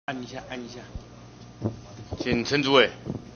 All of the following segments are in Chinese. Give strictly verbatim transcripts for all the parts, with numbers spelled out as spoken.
按一下，按一下。 请陈主委。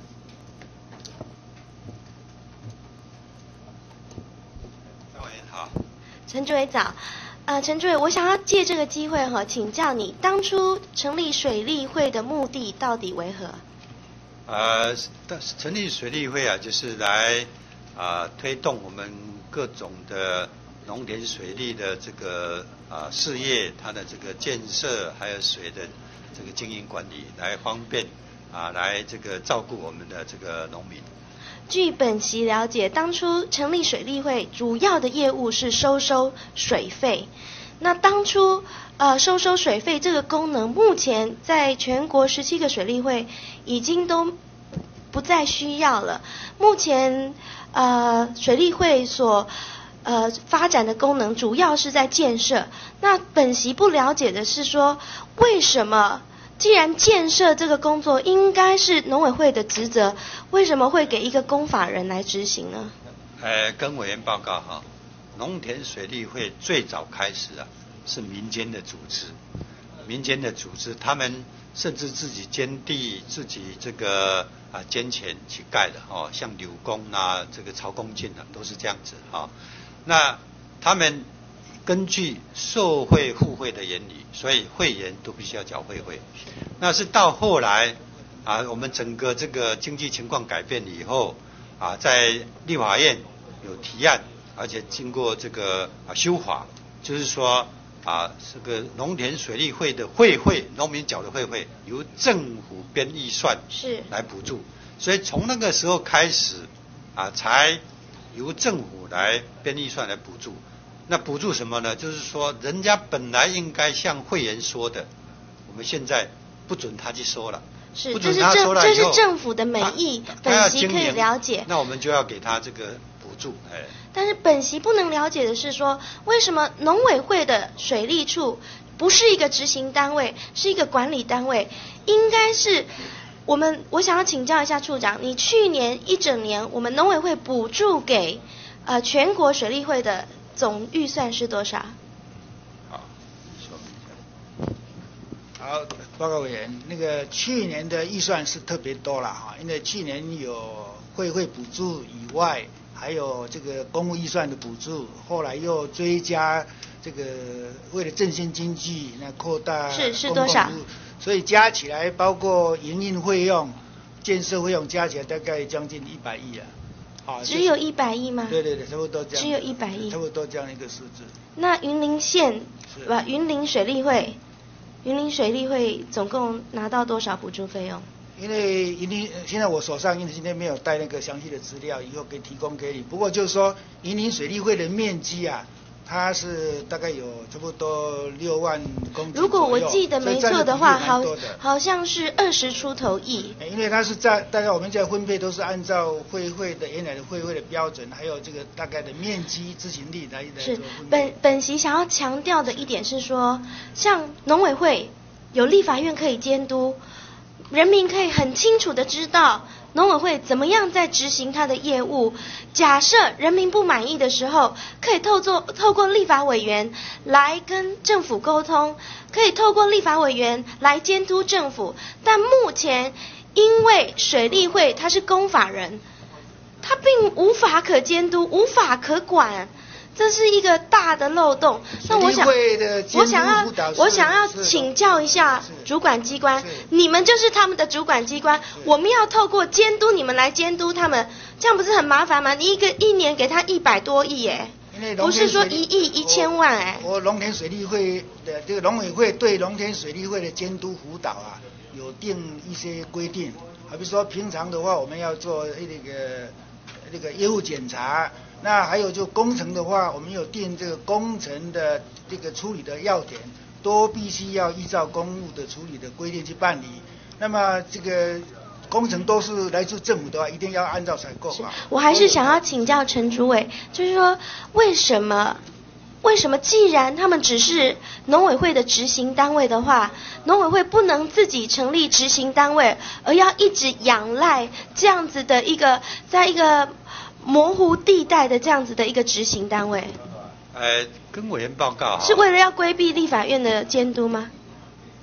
张委员好。 陈主委早。呃，陈主委，我想要借这个机会哈，请教你当初成立水利会的目的到底为何？ 呃，成立水利会啊，就是来啊、呃、推动我们各种的农田水利的这个啊、呃、事业，它的这个建设，还有水的这个经营管理，来方便啊来这个照顾我们的这个农民。 据本席了解，当初成立水利会主要的业务是收收水费。那当初呃收收水费这个功能，目前在全国十七个水利会已经都不再需要了。目前呃水利会所呃发展的功能主要是在建设。那本席不了解的是说，为什么？既然建设这个工作应该是农委会的职责，为什么会给一个公法人来执行呢？ 呃，跟委员报告哈，农田水利会最早开始啊是民间的组织，民间的组织，他们甚至自己捐地、自己这个啊捐钱去盖的哦，像柳工啊、这个曹公进啊，都是这样子哈、哦。那他们根据受惠互惠的原理，所以会员都必须要缴会费。那是到后来啊，我们整个这个经济情况改变以后啊，在立法院有提案，而且经过这个啊修法，就是说啊，这个农田水利会的会费，农民缴的会费由政府编预算是来补助，所以从那个时候开始啊，才由政府来编预算来补助。那补助什么呢？就是说，人家本来应该向会员说的，我们现在不准他去说了， 是， 不这是政这是政府的美意，本席可以了解。 那我们就要给他这个补助，哎。 但是本席不能了解的是说，为什么农委会的水利处不是一个执行单位，是一个管理单位？应该是我们，我想要请教一下处长，你去年一整年我们农委会补助给呃全国水利会的总预算是多少？ 好，说明一下。 好，报告委员，那个去年的预算是特别多了哈，因为去年有会费补助以外，还有这个公务预算的补助，后来又追加这个为了振兴经济，那扩大是是多少？ 所以加起来包括营运费用、建设费用加起来大概将近一百亿啊。啊， 只有一百亿吗？ 对对对，差不多这样。 只有一百亿， 差不多这样一个数字。 那云林县不，云林水利会，云林水利会总共拿到多少补助费用？ 因为云林现在我手上因为今天没有带那个详细的资料，以后可以提供给你。不过就是说，云林水利会的面积啊，它是大概有差不多六万公顷。 如果我记得没错的话，好好像是二十出头亿。 因为它是在大概我们在分配都是按照会费的原来的会费的标准，还有这个大概的面积执行力来来做分配。 是本本席想要强调的一点是说，像农委会有立法院可以监督，人民可以很清楚的知道农委会怎么样在执行它的业务。假设人民不满意的时候，可以透过透过立法委员来跟政府沟通，可以透过立法委员来监督政府。但目前因为水利会它是公法人，它并无法可监督，无法可管。这是一个大的漏洞。那我想，我想要，我想要请教一下主管机关，你们就是他们的主管机关，我们要透过监督你们来监督他们，这样不是很麻烦吗？你一个一年给他一百多亿耶，不是说一亿一千万哎。 我农田水利会的这个农委会对农田水利会的监督辅导啊，有定一些规定，好比说平常的话，我们要做那个那个业务检查。那还有就工程的话，我们有定这个工程的这个处理的要点，都必须要依照公务的处理的规定去办理。那么这个工程都是来自政府的话，一定要按照采购啊。 我还是想要请教陈主委，就是说为什么为什么既然他们只是农委会的执行单位的话，农委会不能自己成立执行单位，而要一直仰赖这样子的一个在一个模糊地带的这样子的一个执行单位？ 呃，跟委员报告， 是为了要规避立法院的监督吗？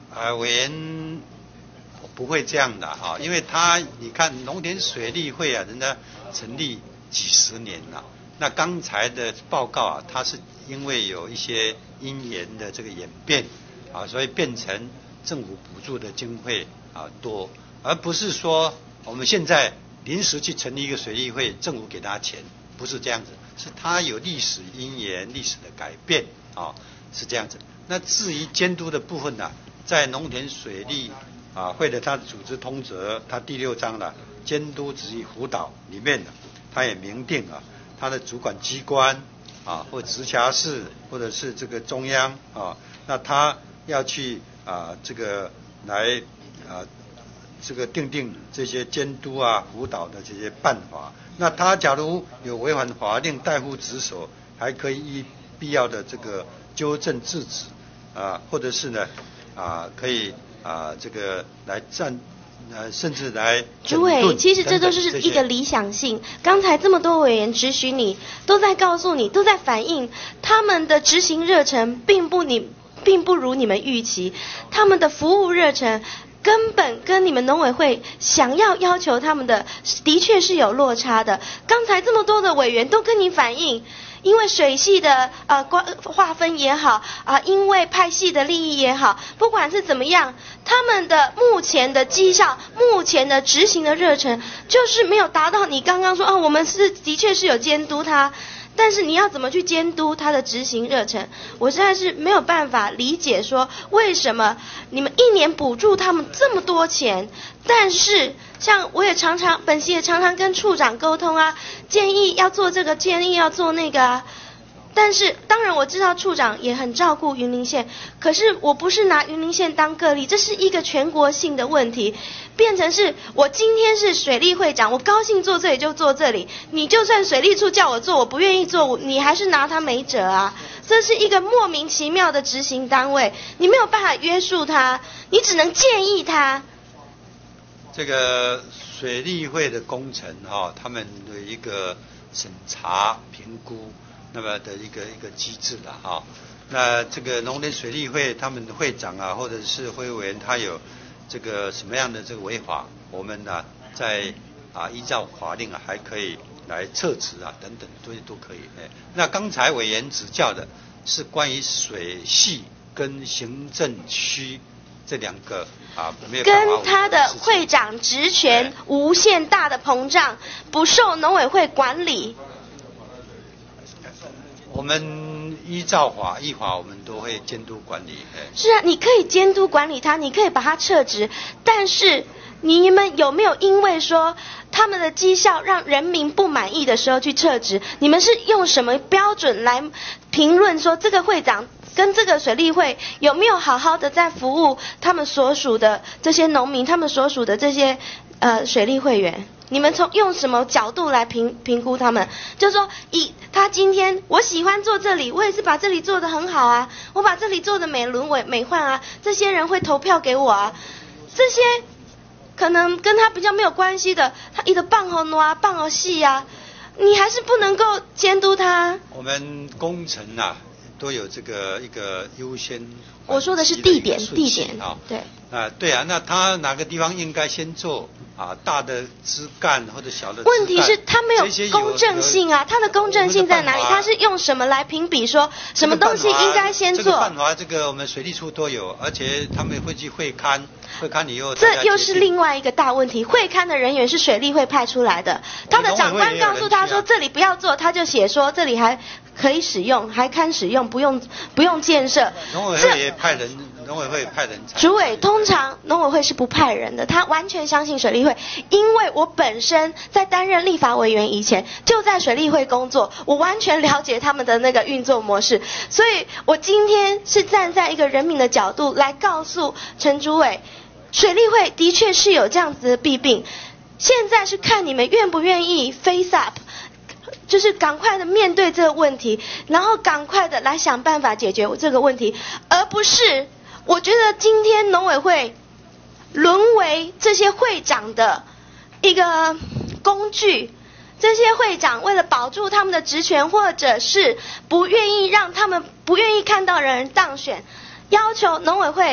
呃，委员不会这样的哈，因为他你看农田水利会啊，人家成立几十年了，那刚才的报告啊，它是因为有一些因缘的这个演变啊，所以变成政府补助的经费啊多，而不是说我们现在临时去成立一个水利会，政府给他钱，不是这样子，是它有历史因缘、历史的改变啊，是这样子。那至于监督的部分呢、啊，在农田水利啊会的它的组织通则，它第六章的监督执行辅导里面呢，它也明定啊，它的主管机关啊或直辖市或者是这个中央啊，那它要去啊这个来啊这个订定这些监督啊辅导的这些办法。那他假如有违反法令代付职守，还可以依必要的这个纠正制止啊，或者是呢啊可以啊这个来站呃甚至来主委，其实这都是一个理想性。刚才这么多委员质询你，都在告诉你，都在反映他们的执行热忱并不你并不如你们预期，他们的服务热忱根本跟你们农委会想要要求他们的的确是有落差的。刚才这么多的委员都跟你反映，因为水系的呃划分也好啊、呃，因为派系的利益也好，不管是怎么样，他们的目前的绩效、目前的执行的热忱，就是没有达到你刚刚说啊，我们是的确是有监督他。但是你要怎么去监督他的执行热忱？我实在是没有办法理解说为什么你们一年补助他们这么多钱，但是像我也常常本席也常常跟处长沟通啊，建议要做这个，建议要做那个啊。但是当然我知道处长也很照顾云林县，可是我不是拿云林县当个例，这是一个全国性的问题，变成是我今天是水利会长，我高兴做这里就做这里，你就算水利处叫我做，我不愿意做，你还是拿他没辙啊。这是一个莫名其妙的执行单位，你没有办法约束他，你只能建议他。 这个水利会的工程哈、哦，他们的一个审查评估那么的一个一个机制的哈、哦，那这个农田水利会他们的会长啊，或者是会委员，他有这个什么样的这个违法，我们呢、啊、在啊依照法令啊还可以来撤职啊等等东西都可以。哎，那刚才委员指教的是关于水系跟行政区这两个啊没有办法跟他的会长职权无限大的膨胀，不受农委会管理。 我们依照法依法，我们都会监督管理。 是啊，你可以监督管理他，你可以把他撤职，但是你们有没有因为说他们的绩效让人民不满意的时候去撤职？你们是用什么标准来评论说这个会长跟这个水利会有没有好好的在服务他们所属的这些农民，他们所属的这些呃水利会员？你们从用什么角度来评评估他们？就是说，以他今天我喜欢做这里，我也是把这里做得很好啊，我把这里做得美轮美美奂啊，这些人会投票给我啊。这些可能跟他比较没有关系的，他一个棒好挪啊，棒好细啊，你还是不能够监督他。 我们工程啊都有这个一个优先， 我说的是地点，地点啊， 对啊，对啊，那他哪个地方应该先做？啊，大的枝干或者小的枝干， 问题是他没有公正性啊，他的公正性在哪里？他是用什么来评比说什么东西应该先做？ 这个办法，这个我们水利处都有，而且他们会去会勘，会勘以后， 这又是另外一个大问题。会勘的人员是水利会派出来的，他的长官告诉他说这里不要做，他就写说这里还可以使用，还勘使用，不用不用建设。 农委会也派人。农委会派人才。 主委通常农委会是不派人的，他完全相信水利会，因为我本身在担任立法委员以前就在水利会工作，我完全了解他们的那个运作模式，所以我今天是站在一个人民的角度来告诉陈主委，水利会的确是有这样子的弊病，现在是看你们愿不愿意 face up，就是赶快的面对这个问题，然后赶快的来想办法解决这个问题，而不是我觉得今天农委会沦为这些会长的一个工具，这些会长为了保住他们的职权，或者是不愿意让他们不愿意看到人当选，要求农委会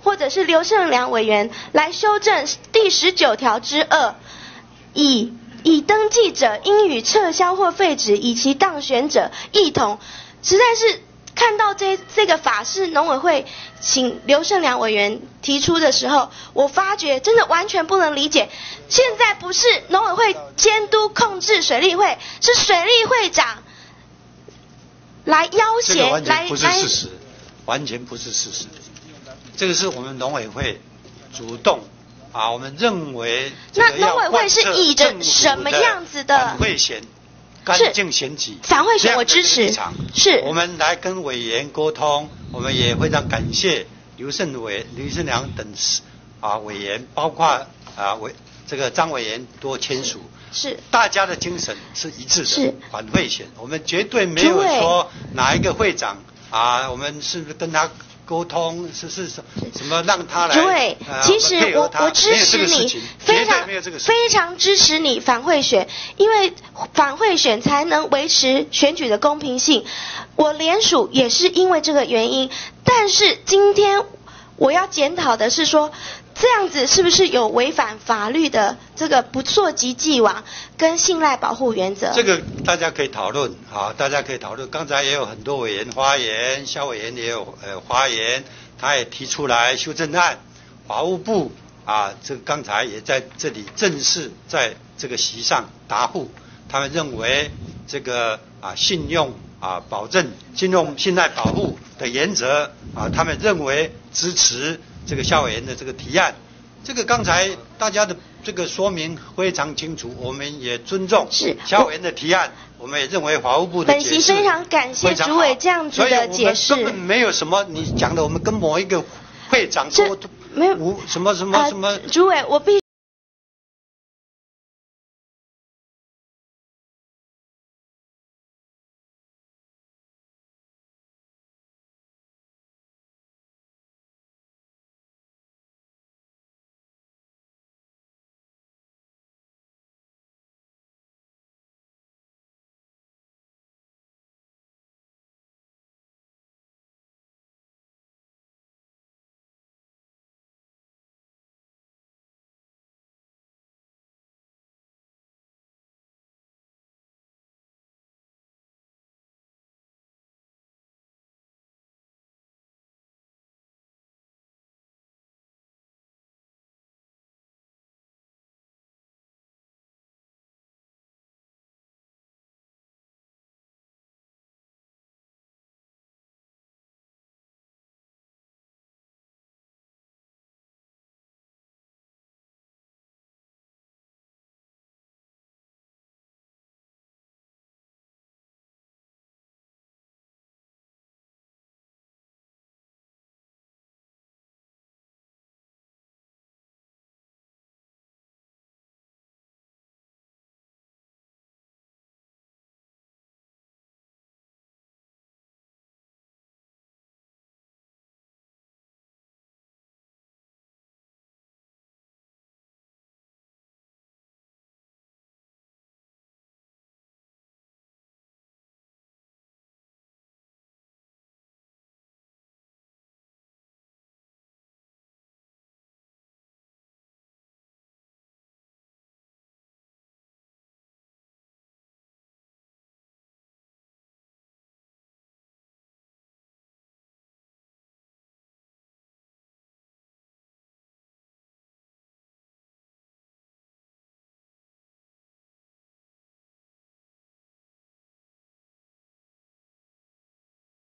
或者是刘胜良委员来修正第十九条之二，以已登记者应予撤销或废止，以其当选者一同。实在是看到这这个法是农委会请刘胜良委员提出的时候，我发觉真的完全不能理解。现在不是农委会监督控制水利会，是水利会长来要挟， 这个完全来不是事实，完全不是事实。这个是我们农委会主动啊，我们认为那农委会是以着什么样子的反贿选、干净选举反贿选我支持，是我们来跟委员沟通，我们也非常感谢刘胜伟、刘胜良等啊委员，包括啊委这个张委员多签署。 是， 大家的精神是一致的， 是反贿选，我们绝对没有说哪一个会长啊，我们是不是跟他沟通，是是什什么让他来？ 主委， 呃、 其实我我支持你，非常非常支持你反贿选，因为反贿选才能维持选举的公平性。我联署也是因为这个原因，但是今天我要检讨的是说，这样子是不是有违反法律的这个不溯及既往跟信赖保护原则？ 这个大家可以讨论啊，大家可以讨论。刚才也有很多委员发言，肖委员也有呃发言，他也提出来修正案。法务部啊，这个刚才也在这里正式在这个席上答复，他们认为这个啊信用啊保证、信用信赖保护的原则啊，他们认为支持这个肖委员的这个提案。这个刚才大家的这个说明非常清楚，我们也尊重肖委员的提案，我们也认为法务部的解释本席非常感谢主委这样子的解释， 所以我们根本没有什么你讲的，我们跟某一个会长沟通， 没有什么什么什么、 呃、主委我必